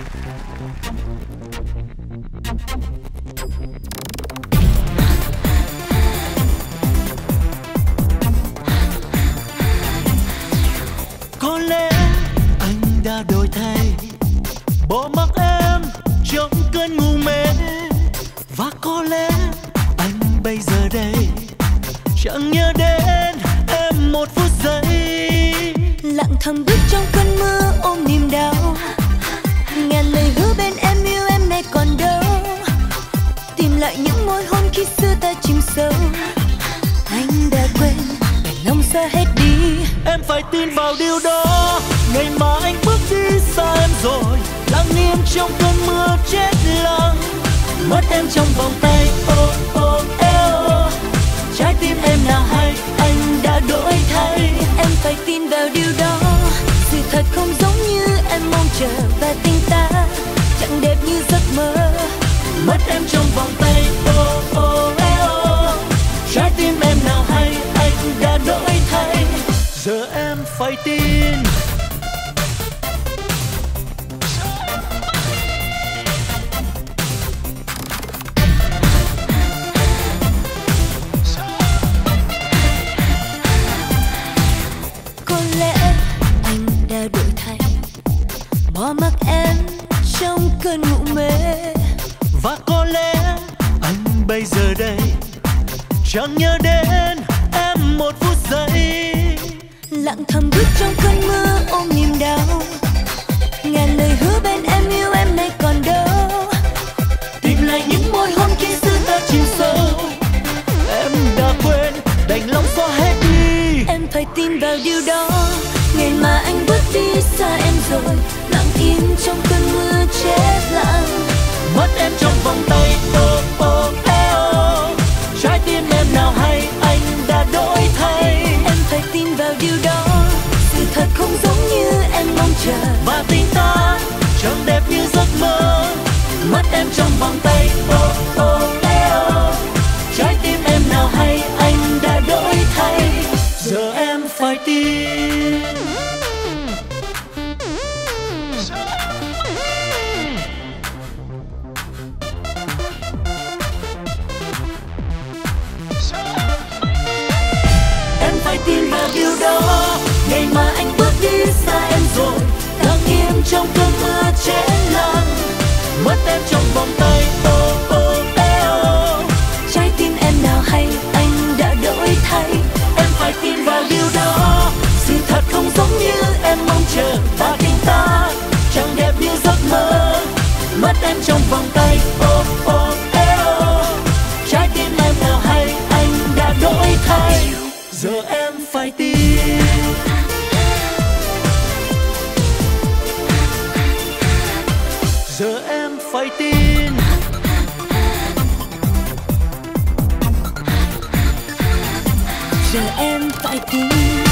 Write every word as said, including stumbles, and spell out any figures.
Có lẽ anh đã đổi thay, bỏ mặc em trong cơn ngu mê. Và có lẽ anh bây giờ đây chẳng nhớ đến em một phút giây. Lặng thầm bước trong cơn mưa ôm niềm đau, ngàn lời hứa bên em yêu em nay còn đâu. Tìm lại những môi hôn khi xưa ta chìm sâu, anh đã quên để lòng xa hết đi. Em phải tin vào điều đó, ngày mà anh bước đi xa em rồi, lặng im trong cơn mưa chết lặng. Mất em trong vòng tay, ô ô eo, trái tim em nào hay anh đã đổi thay. Em phải tin vào điều đó, sự thật không giống như em mong chờ. Và tình ta chẳng đẹp như giấc mơ. Mất em trong vòng tay, ô ô eo, trái tim em nào hay anh đã đổi thay. Giờ em phải tin. Có lẽ anh đã đổi thay, bỏ mặc em trong cơn ngủ mê. Và có lẽ anh bây giờ đây chẳng nhớ đến em một phút giây. Lặng thầm bước trong cơn mưa ôm niềm đau, ngàn lời hứa bên em yêu em nay còn đâu. Tìm lại những môi hôn khi xưa ta chìm sâu, em đã quên đành lòng xóa hết đi. Em phải tin vào điều đó, ngày mà anh bước đi xa em rồi, lặng im trong cơn mưa chết lặng. Mất em trong vòng tay, ô ô eo, trái tim em nào hay anh đã đổi thay. Em phải tin vào điều đó, sự thật không giống như em mong chờ. Và tình ta chẳng đẹp như giấc mơ. Mất em trong vòng tay, ô ô eo, trái tim em nào hay anh đã đổi thay. Giờ em phải tin. Em phải tin vào điều đó, ngày mà anh bước đi xa em rồi, lặng im trong cơn mưa chết lặng. Mất em trong vòng tay, ô ô eo, Trái tim em nào hay anh đã đổi thay. em phải tin vào điều đó, sự thật không giống như em mong chờ. Và tình ta chẳng đẹp như giấc mơ. Mất em trong vòng tay, ô ô eo, trái tim em nào hay anh đã đổi thay. Giờ em phải tin. Giờ em phải tin. Giờ em phải tin.